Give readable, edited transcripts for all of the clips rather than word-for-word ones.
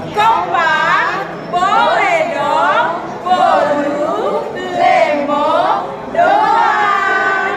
Kompak, boleh dong, bolu, lemo, doang.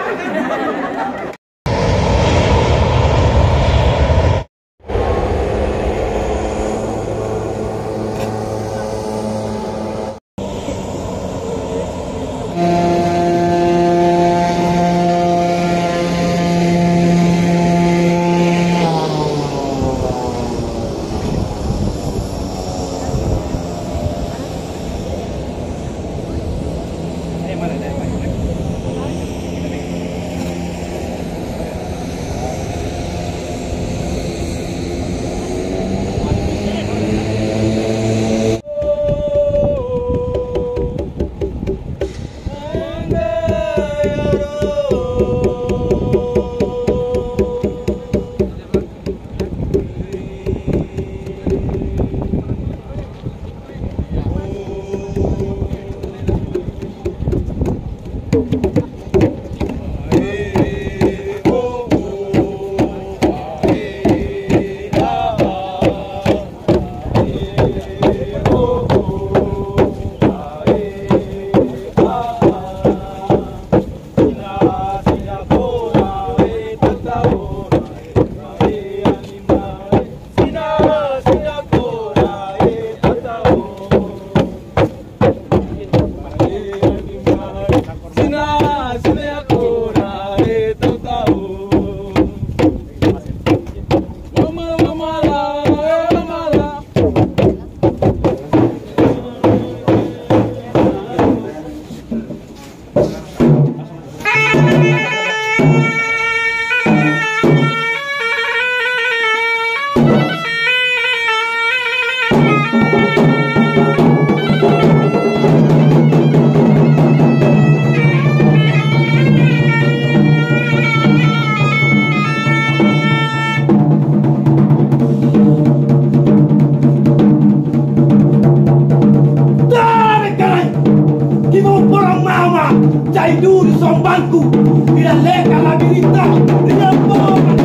Cai duri sombangku, tidak leka la birita, tidak bohong,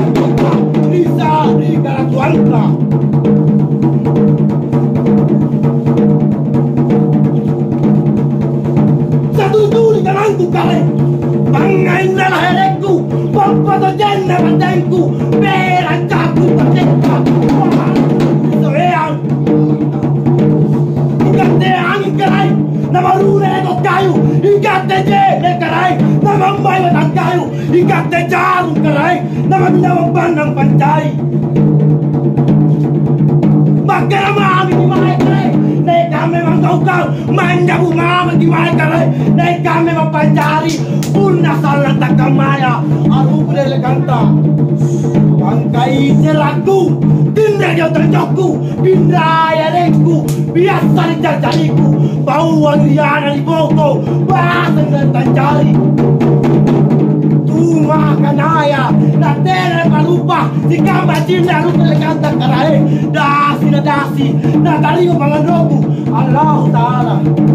bisa digala tuanta. Satu duri kananku kale, pangain nala herekku, pampada jenna batengku, berancaku batekka, soeang. Ikate angin kerai, nama rune ekot kayu, ikate jene kerai, nama mai batang kayu, ikate jarum kerai, nama minawang bandang pancai. Makanya mami di mai kerai, neka memang kau main jabu mama di mai kerai, neka memang pancari, punna salah tak kamaya, aku boleh kanta. Bangkai selaku, tindak jauh terjokku, pindah ya deku, biasa dijajariku, bauan riana di foto, bahasa dan tancari. Tuma kanaya, na tere palupa, di kamar cinta lu pelekanta karai, dasi na dasi, na taliyo pangandoku, Allah Ta'ala.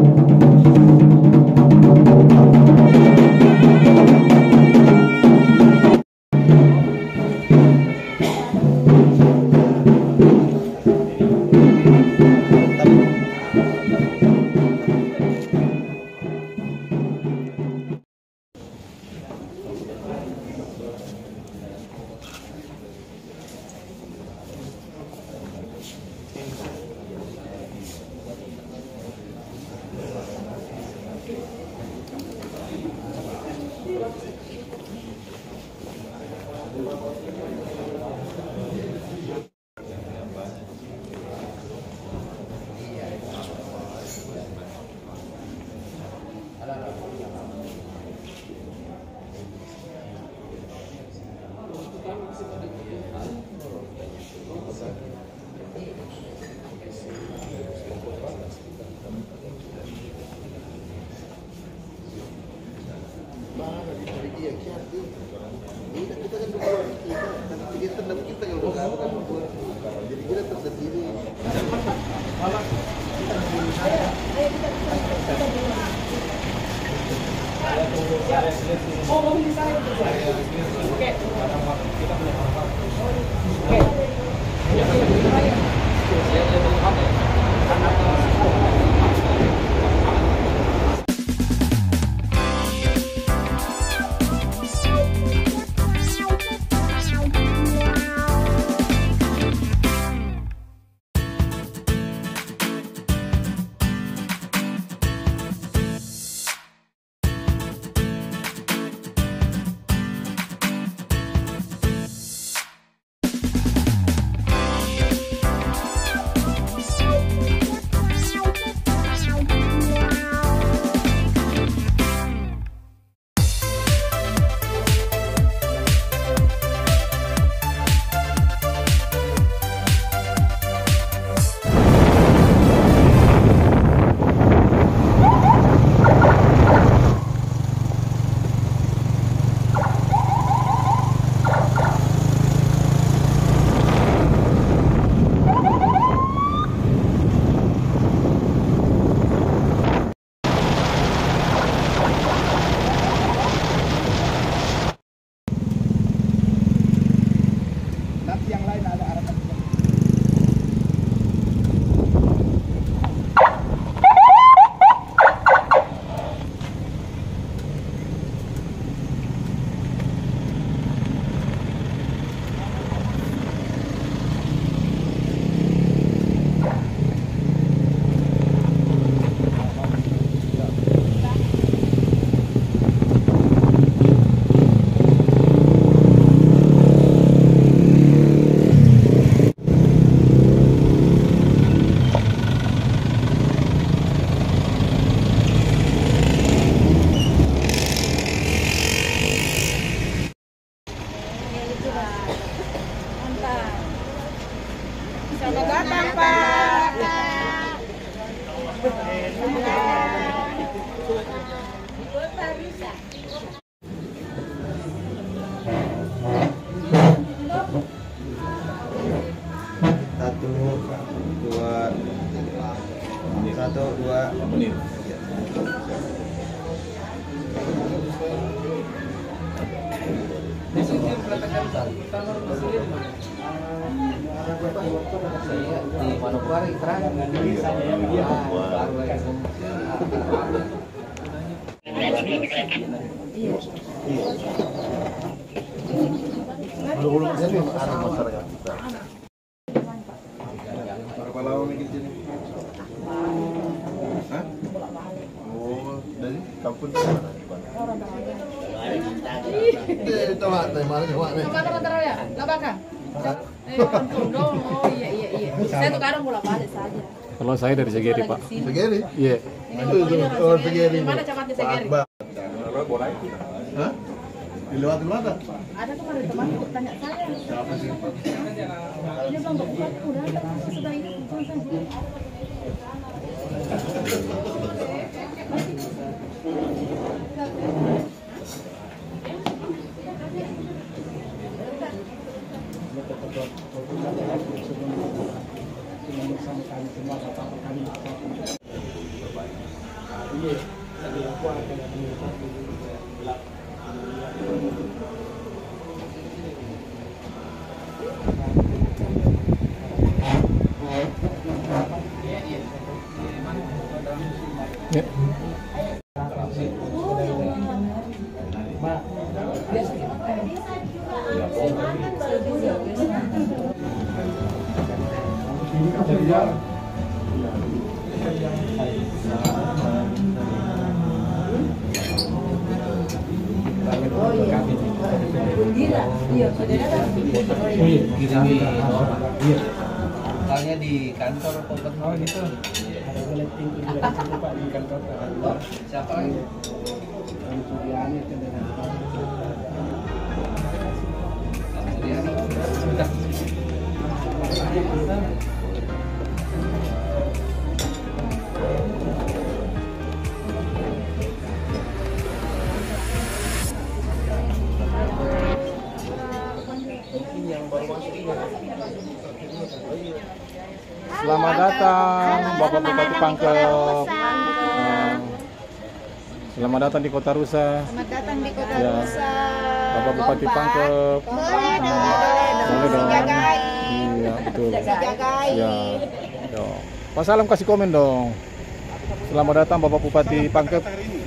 Oh, mobil di sana. Oke. Oke. Selamat datang, Pak. Satu, dua menit. Di Manokwari terakhir. Berapa lama bikin sini? Hah? Oh, dari kampung ke mana? Coba, mana coba nih? Taruh ya, nggak bakal. Oh iya. Saya tuh kadang bolak balik saja. Kalau saya dari Segeri, Pak. Segeri? Iya. Oh, Segeri. Di mana camatnya Segeri? Hah? Dilewati mana? Ada tuh ada temanku tanya saya. Siapa sih? Dia bilang nggak buka, udah sudah ini tulisan. Ya. Soalnya di kantor Gubernur itu. Siapa lagi? Selamat datang Bapak Bupati Pangkep. Selamat datang di Kota Rusa. Selamat datang di Kota Ya. Rusa. Bapak Bupati Pangkep. Boleh dong. Boleh dong. Dijagai. Iya, betul. Dijagai. Ya. Yo. Pak Salam kasih komen dong. Selamat datang Bapak Bupati Pangkep.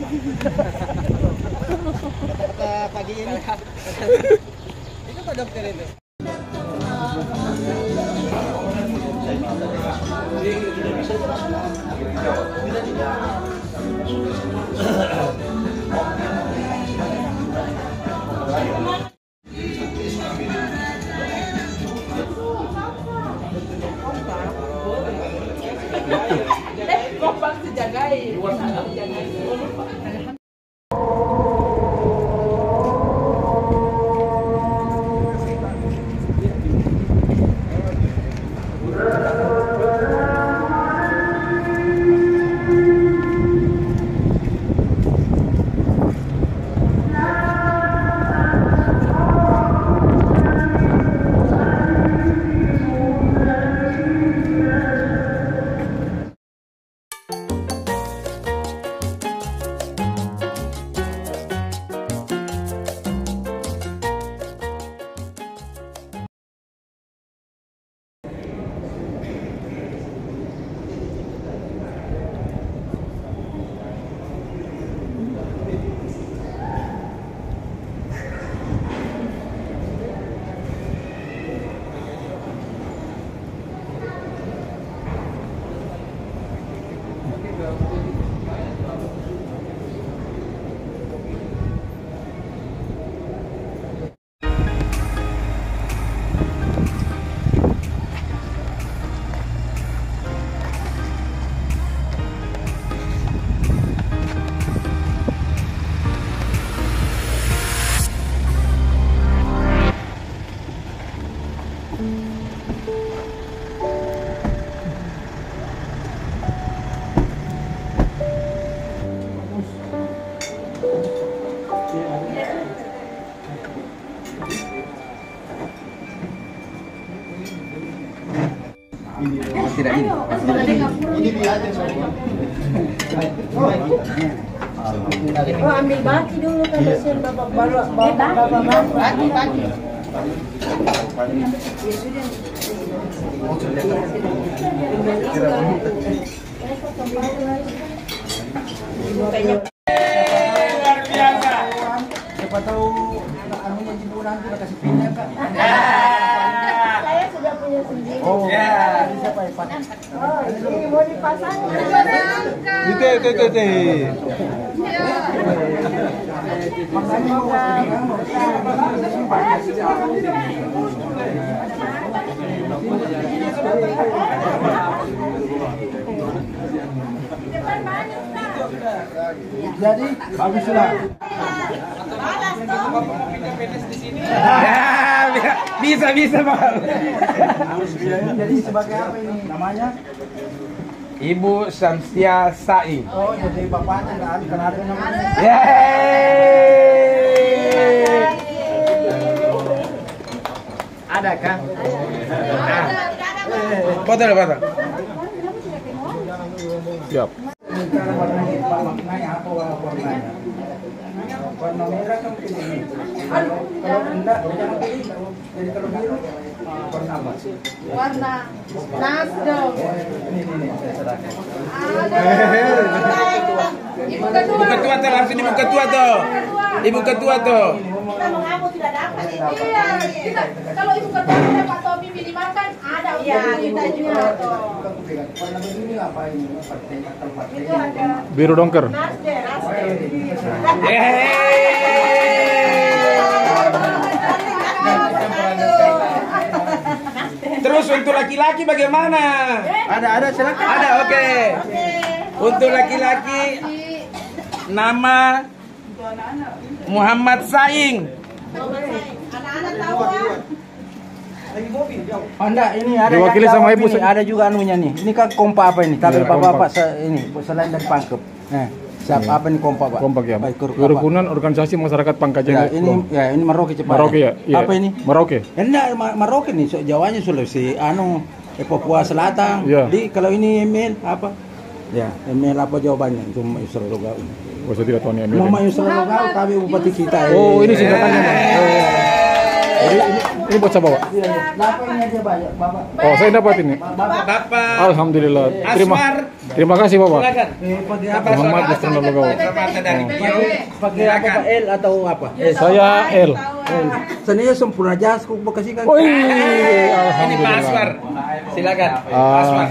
Pagi ini. Itu Pak Dokter itu. Kompak dijagain. Tidak ini. Ini dia aja semua. Oh, ambil baki dulu kan kasihan bapak baki. Luar biasa. Siapa tahu anunya Ibu nanti kasih pinnya Kak. Saya sudah punya sendiri. Oh, ya. Ini siapa ya, Pak? Oh, ini mau dipasang. Itu. Jadi baguslah. Bisa Pak. Jadi sebagai apa ini namanya? Ibu Samsia Saing. Oh, jadi bapaknya nggak ada kan ada namanya. Yeay. Ada kan? Foto. Siap. Cara maknanya apa warnanya? Warna merah kan pilih. Kalau enggak jangan pilih. Jadi kalau biru warna apa? Warna nasdem. Ini saya serahkan. Ibu Ibu ketua tuh langsung ibu ketua tuh. Ibu ketua tuh. Kita mengaku tidak dapat. Iya, kita kalau ibu ketua ada Pak Tommy pilih makan ada. Iya, kita juga. Warna begini apa ini? Partai. Itu ada Biru dongker. nasdem. Terus untuk laki-laki bagaimana? Ada silakan. Ada, oke. Untuk laki-laki nama Muhammad Saing. Anak-anak tahu kan? Oh enggak, ini ada Diwakili yang sama jawab ibu. ini, ada juga anunya nih. Ini kan kompa apa ini? Tapi Ya, bapak-bapak kompak. ini selain dari Pangkep. Siapa apa ini kompa Pak? Kompak ya. Baik, Kerukunan Organisasi Masyarakat Ya, Pangkajen. ini Merauke cepat. Merauke ya. Iya. Apa ini? Merauke. Enggak, Merauke nih, Jawanya Sulawesi, Papua Selatan. Iya. Di kalau ini email apa? Ya, email apa jawabannya? Itu Yusra Logau. Saya tidak tahu nih. Muhammad Yusra Logau, kami bupati kita. Oh, ini singkatannya, Bang. Oh, iya. Jadi ini buat siapa, Pak? Oh, saya dapat ini. Bapak Alhamdulillah. Terima kasih, Bapak. Muhammad Destrono Logawat. Pakai apa, L atau apa? Saya L. Sebenarnya sempurna jas kok kasihkan. Wih, Ini alhamdulillah. password. Silakan. Ah,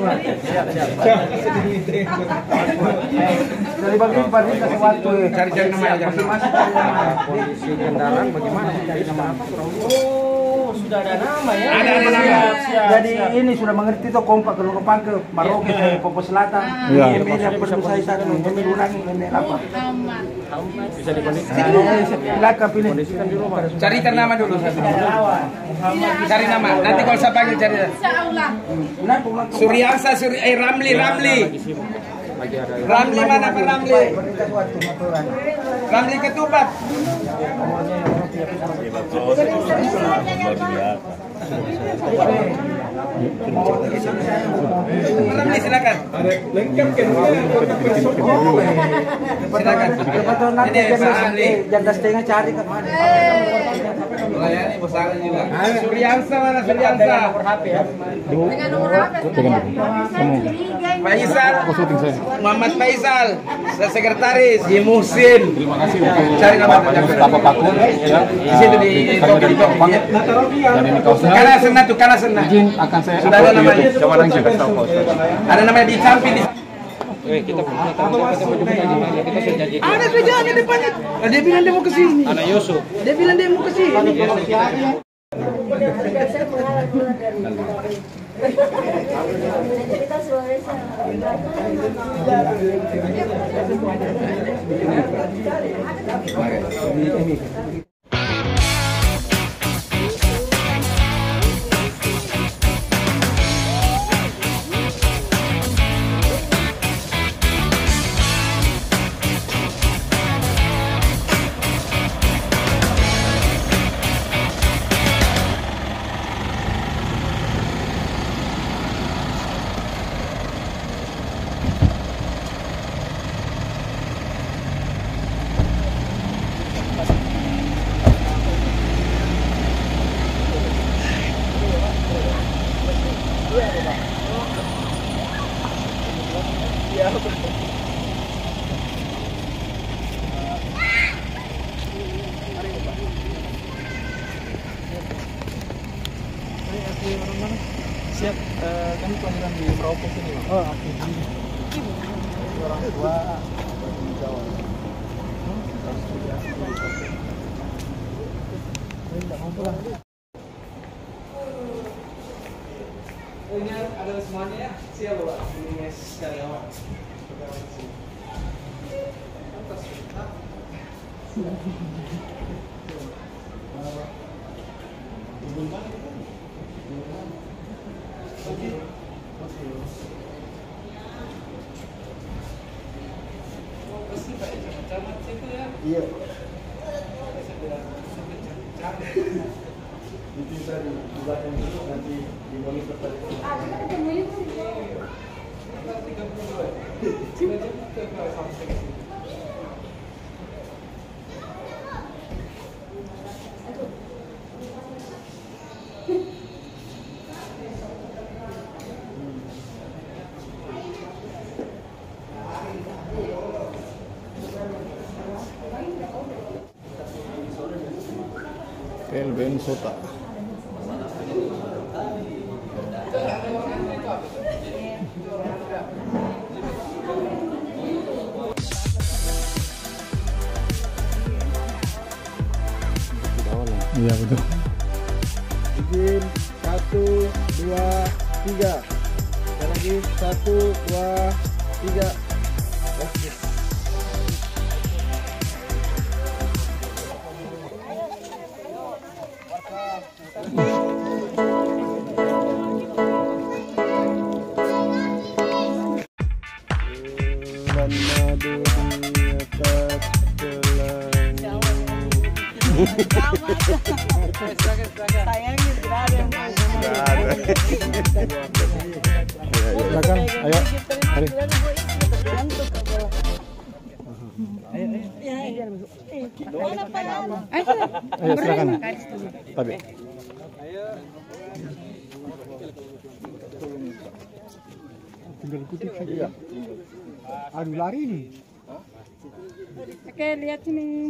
Dari bagian Pak sesuatu Cari-cari nama aja. masih cari nama. Kondisi kendaraan bagaimana? Cari nama apa? Oh, sudah ada nama ya. Ada nama. Jadi ini sudah mengerti tuh kompak kalau ke Maroke ke Papua Selatan. Iya. Ini perlu saya satu ini ulangi ini apa? bisa dikondisikan. Silakan pilih. Carikan nama dulu satu. Cari nama. Nanti kalau saya panggil cari. Suryansa, Ramli. Ramli mana Pak Ramli? Ramli Ketupat. Ramli silakan. Lengkap kan? Silakan. Ini Pak Ramli. Janda setengah cari ke mana? Melayani pesanan juga. Suryansa mana Suryansa? Dengan nomor HP. Faisal. Aku syuting saya. Muhammad Faisal, sekretaris Muhsin. Terima kasih untuk Cari nama Bapak Mustafa Pakur ya. Di situ di Kami dari Jepang. Dan ini kaosnya. Kalah senah. Izin akan saya Sudah ada upload di namanya. YouTube. Coba langsung kasih tahu kaos. Ada namanya di samping di. Ada sudah di depannya. Dia bilang dia mau ke sini. Anak Yusuf. Dia bilang dia mau ke sini. Siap, kami kelahiran di Merauke sini. Oh, oke. Orang tua di Jawa. Tidak mau pulang. Ini ada semuanya ya? Siap, Pak. Ini guys, karyawan. Iya. Itu bisa dibuatkan dulu nanti di monitor tadi. LBN Sota. Iya betul. Izin 1, 2, 3. Sekali lagi 1, 2, 3. Oke. Silakan, ayo. Mari. Ayo silakan. Tapi. Tinggal kutip saja. Aduh lari nih. Oke, lihat sini.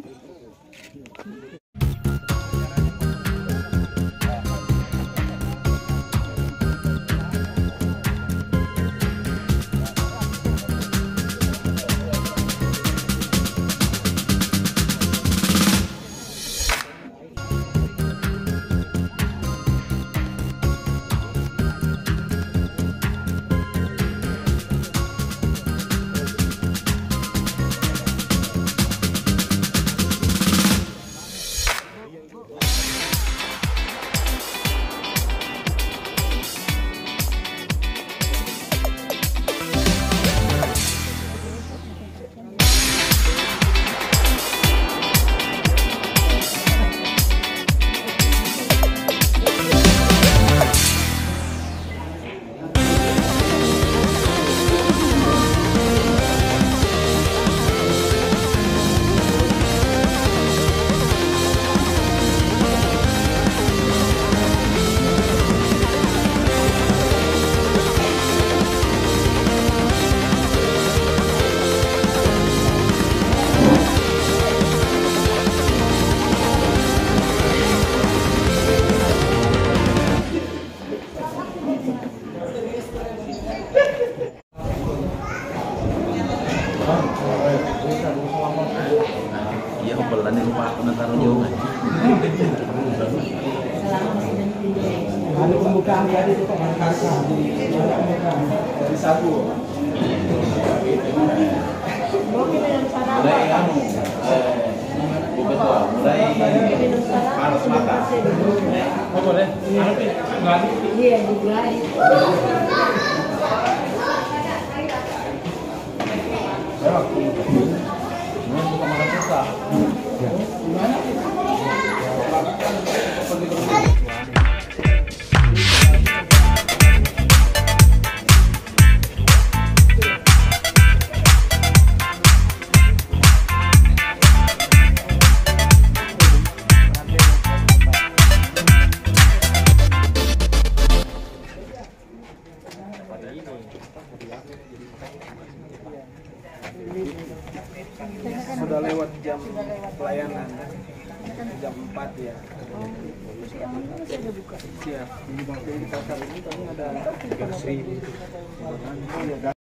Iya, kebelan yang lupa aku natar jauh kan. Ada pembukaan tadi itu Pak Kasa dari sabu. Mulai panas mata. Oh boleh. Iya, juga. Bukan makan susah. Sudah lewat jam pelayanan. Jam 4 ya. Siap. Di pasar ini kami ada 3.000.